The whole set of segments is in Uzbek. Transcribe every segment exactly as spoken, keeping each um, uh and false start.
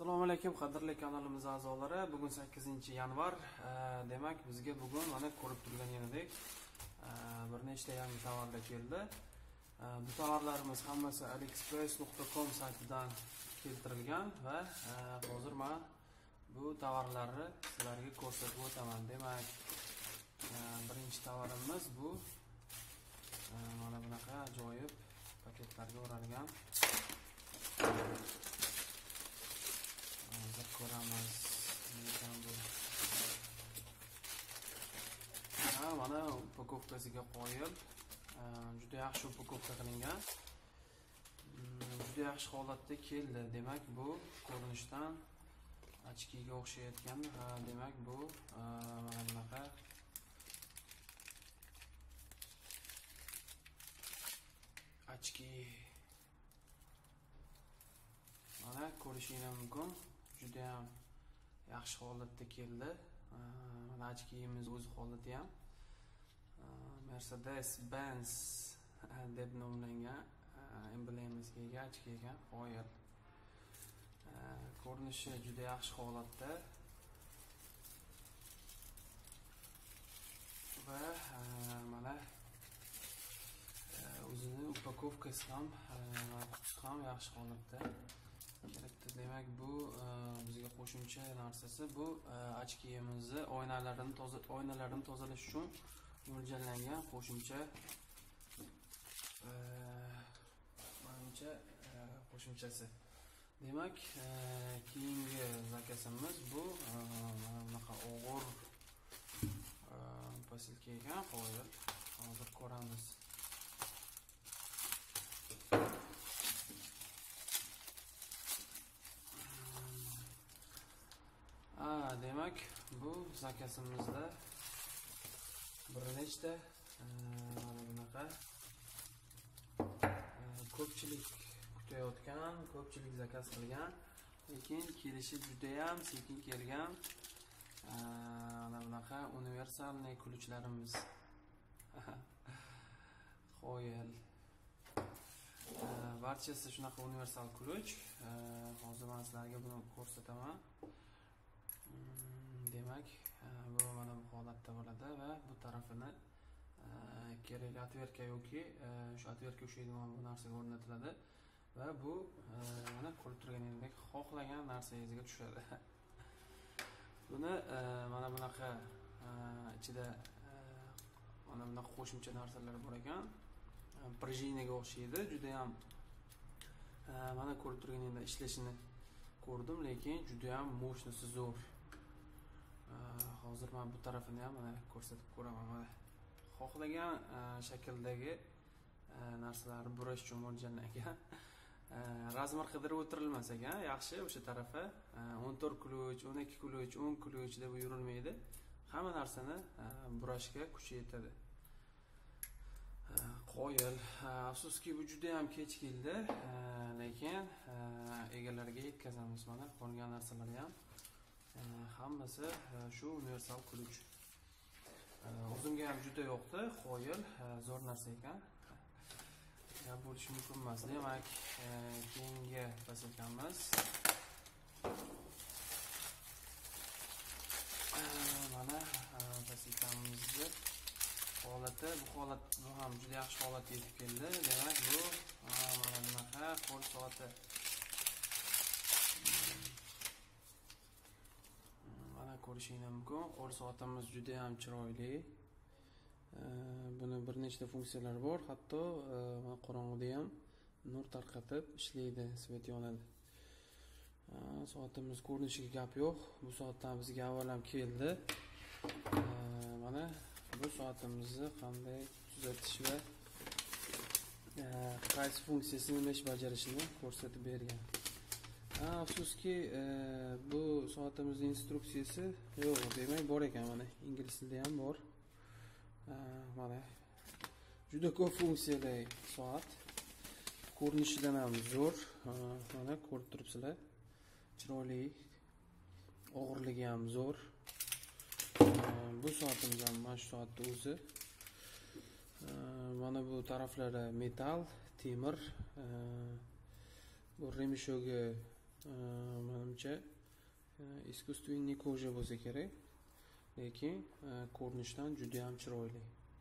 Assalomu alaykum qadrli kanalimiz a'zolari. Bugun sakkizinchi yanvar. Demak, bizga bugun mana ko'rib turganingizdek bir nechta yangi tovarlar keldi. Bu tovarlarimiz hammasi aliexpress nuqta com saytidan keltirilgan va hozir men bu tovarlarni sizlarga ko'rsatib o'taman. Demak, birinchi tovarimiz bu mana bunaqa ajoyib paketlarga o'ralgan. Hozir ko'ramiz. Ha, mana upakovkasiga qo'yib, juda yaxshi upakovka qilingan. Juda yaxshi holatda keldi. Demak, bu ko'rinishdan ochkiga o'xshayotgan. Ha, demak, bu mana bunaqa ochki. Mana ko'rishingiz mumkin. Juda ham yaxshi holatda keldi. Mana ochkimiz o'z holati ham Mercedes Benz deb nomlangan emblemasiga ega ochki ekan. Qoyil. Ko'rinishi juda yaxshi holatda. Va mana o'zini upakovkasi ham, qutisi ham yaxshi holatda. Demak, bu bizga qo'shimcha narsasi. Bu ochkimizni oynalarini toza oynalarini tozalash uchun mo'ljallangan qo'shimcha menimcha qo'shimchasi. Demak, keyingi zakazimiz bu mana bunaqa og'ir posilka ekan. Hozir hozir ko'ramiz. Demak, bu zakazimizda bir nechta mana bunaqa ko'pchilik kutayotgan, ko'pchilik zakaz qilgan, lekin kelishi juda ham sekin kelgan mana bunaqa universalniy ключlarimiz. Qo'yil. Barchasi shunaqa universal ключ. Hozir men sizlarga buni ko'rsataman. Demak, bu mana bu holatda bo'ladi va bu tarafini kerak atvertka yoki shu atvertka ushlaydigan bu narsaga o'rnatiladi va bu mana ko'rib turganingizdek xohlagan narsangizga tushadi. Buni mana bunaqa ichida mana bunaqa qo'shimcha narsalar bor ekan. Prajinaga o'xshaydi. Juda ham mana ko'rib turganingizda ishlashini ko'rdim, lekin juda ham mощности zo'r. Hozir men bu tarafini ham mana ko'rsatib ko'raman. Mana xohlagan shakldagi narsalarni burash uchun mo'ljallangan. Razmer qidirib o'tirilmas ekan. Yaxshi o'sha tarafi o'n to'rt ключ, o'n ikki ключ, o'n ключ deb yurilmaydi. Hamma narsani burashga kuchi yetadi. Qo'yil. Afsuski bu juda ham kech keldi, lekin egalariga yetkazamiz. Mana qolgan narsalar ham hammasi shu universal ключ. O'zimga ham juda yoqdi. Qo'yil, zo'r narsa ekan. Ya bo'lishi mumkin emas. Demak, keyingi posilkamiz mana posilkamizni holati, bu holat bu ham juda yaxshi holatga yetib keldi. Demak, bu mana bunaqa qo'l soati. Mana ko'rishingiz mumkin. Qo'l soatimiz juda ham chiroyli. Buni bir nechta funksiyalari bor. Hatto qorong'ida ham nur tarqatib ishlaydi, svet yonadi. Soatimiz ko'rinishiga gap yo'q. Bu soatdan bizga avval ham keldi. Mana bu soatimizni qanday tuzatish va qaysi funksiyasini nima ish bajarishini ko'rsatib bergan. Afsuski, bu soatimizning instruksiyasi yo'q, demak bor ekan. Mana ingliz tilida ham bor. Mana juda ko'p funksiyali soat. Ko'rinishidan ham zo'r. Mana ko'rib turibsizlar. Chiroyli. Og'irligi ham zo'r. Bu soatimiz ham mana shu soatning o'zi. Mana bu taraflari metal, temir. Bu remishogi menimcha искусственный koja bo'lsa kerak, lekin ko'rinishdan juda ham chiroyli.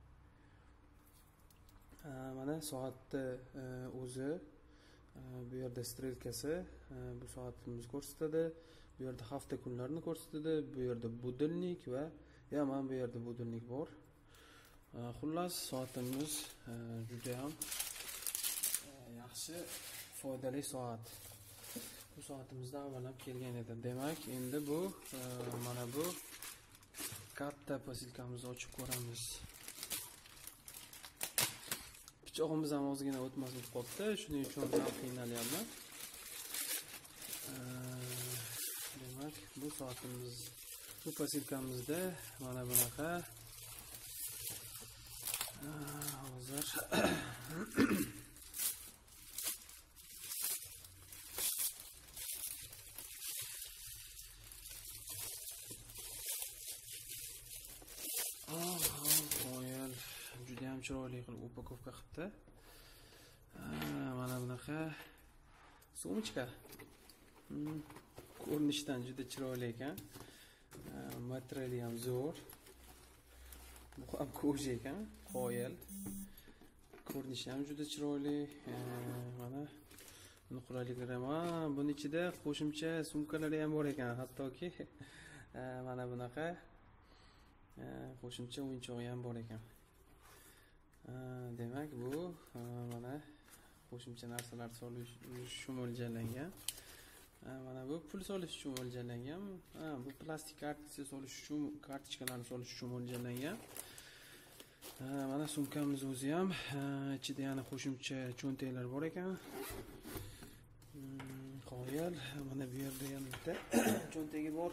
Mana soatni o'zi, bu yerda strelkasi, bu soatimizni ko'rsatadi, bu yerda hafta kunlarini ko'rsatadi, bu yerda budilnik va ya mana bu yerda budilnik bor. Xullas, soatimiz juda ham yaxshi, foydali soat. Bu soatimizda avvalab kelgan edi. Demak, endi bu mana bu katta posilkamizni ochib ko'ramiz. Pichoqimiz ham ozgina o'tmasib qolibdi, shuning uchun ham qiynalyapman. Demak, bu soatimiz, bu posilkamizda mana bunaqa hozir juda ham chiroyli qilib upakovka qilibdi. Mana bunaqa sumочка. Ko'rinishdan juda chiroyli ekan. Materiali ham zo'r. Bu ham koja ekan, qoyil. Ko'rinishi ham juda chiroyli. Mana buni qulayliklari ham, buni ichida qo'shimcha sumkalari ham bor ekan, hattoki mana bunaqa qo'shimcha o'yinchog'i ham bor ekan. Demak, bu mana qo'shimcha narsalar solish uchun mo'ljallangan. Mana bu pul solish uchun mo'ljallangan. Bu plastik kartochka solish uchun, kartochkalarni solish uchun mo'ljallangan. Mana sumkamiz o'zi ham, ichida yana qo'shimcha cho'ntaklar bor ekan. Qoyil, mana bu yerda ham bitta cho'ntagi bor.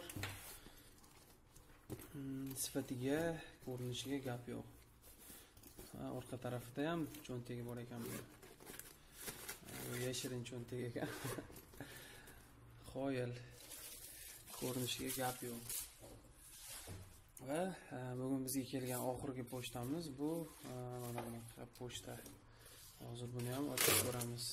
Sifatiga, ko'rinishiga gap yo'q. Orqa tarafida ham cho'ntagi bor ekan. Bu yashirin cho'ntak ekan. Qoyil, ko'rinishiga gap yo'q. Va bugun bizga kelgan oxirgi pochtamiz bu mana bunaqa pochta. Hozir buni ham ochib ko'ramiz.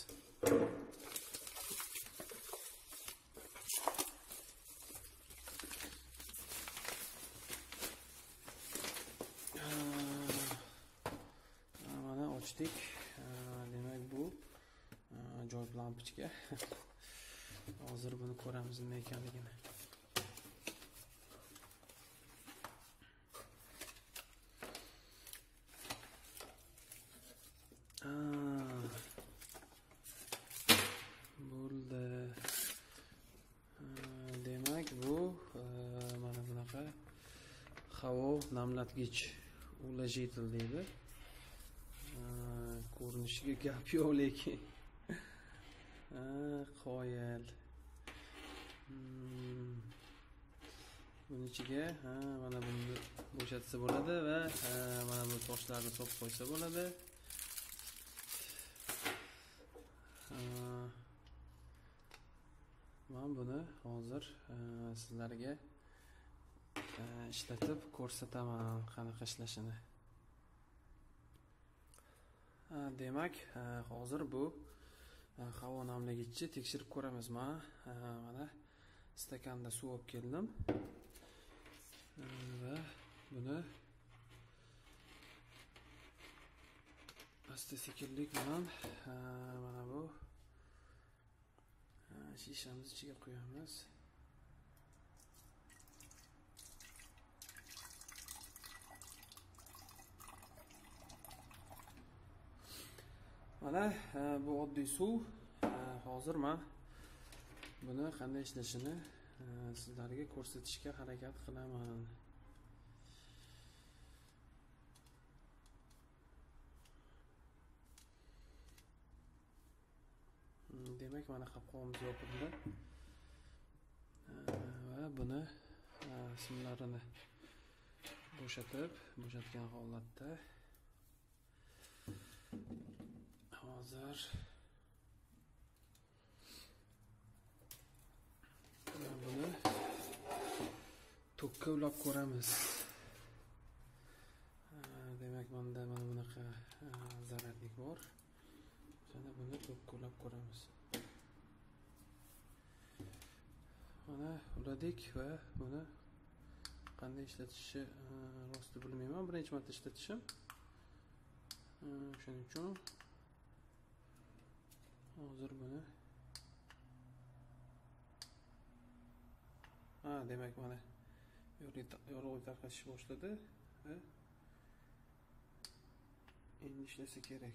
Mana ochdik. Demak, bu ajoyib lampochka. Hozir buni ko'ramiz nima ekanligini. Bo'ldi. Demak, bu mana bunaqa havo namlatgich, ulajитель deydi. Ko'rinishiga gap yo'q, lekin qoyil. Buni ichiga mana buni bo'shatsa bo'ladi va mana bu toshlarni solib qo'ysa bo'ladi. Men buni hozir sizlarga ishlatib ko'rsataman qanaqa ishlashini. Demak, hozir bu havo namlagichni tekshirib ko'ramiz. Men mana stakanda suv olib keldim va buni asta-sekinlik bilan mana bu shishamiz ichiga qo'yamiz. Mana bu oddiy suv. Hozir men buni qanday ishlashini sizlarga ko'rsatishga harakat qilaman. Demak, mana qopqog'imiz yopildi. Va buni simlarini bo'shatib, bo'shatgan holatda hozir buni tokka ulab ko'ramiz. Demak, menda mana bunaqa zararlik bor. Yana buni tokka ulab ko'ramiz. uladik va buni qanday ishlatishni rosti bilmayman, birinchi marta ishlatishim. Shuning uchun hozir buni ha, demak mana yorug'lik tarqatish boshladi va endi ishlasa kerak.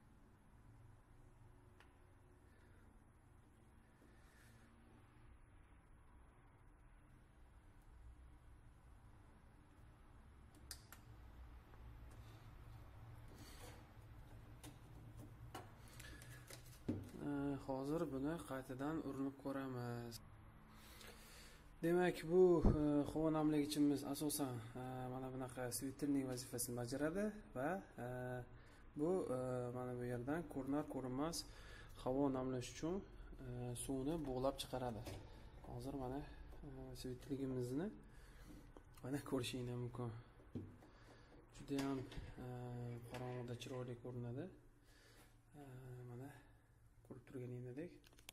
Hozir buni qaytadan urinib ko'ramiz. Demak, bu havo namlagichimiz asosan mana bunaqa svitrning vazifasini bajaradi va bu mana bu yerdan ko'rinar ko'rinmas havo namlash uchun suvni bug'lab chiqaradi. Hozir mana svitligimizni mana ko'rishingiz mumkin. Juda ham qorong'ida chiroyli ko'rinadi. Mana ko'rib turganingizdek.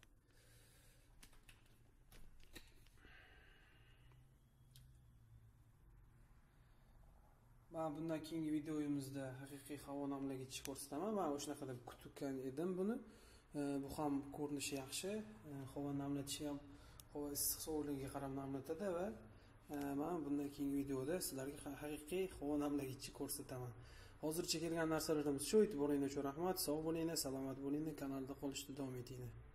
Men bundan keyingi videoyimizda haqiqiy havo namlagich ko'rsataman. Men o'shanaqa deb kutgan edim buni. Bu ham ko'rinishi yaxshi, havo namlatishi ham havo issiq sovuqligiga qarab namlatadi va men bundan keyingi videoda sizlarga haqiqiy havo namlagichni ko'rsataman. Hozircha kelgan narsalarimiz shu. E'tiboringiz uchun rahmat. Sog' bo'linglar, salomat bo'linglar. Kanalda qolishda davom etinglar.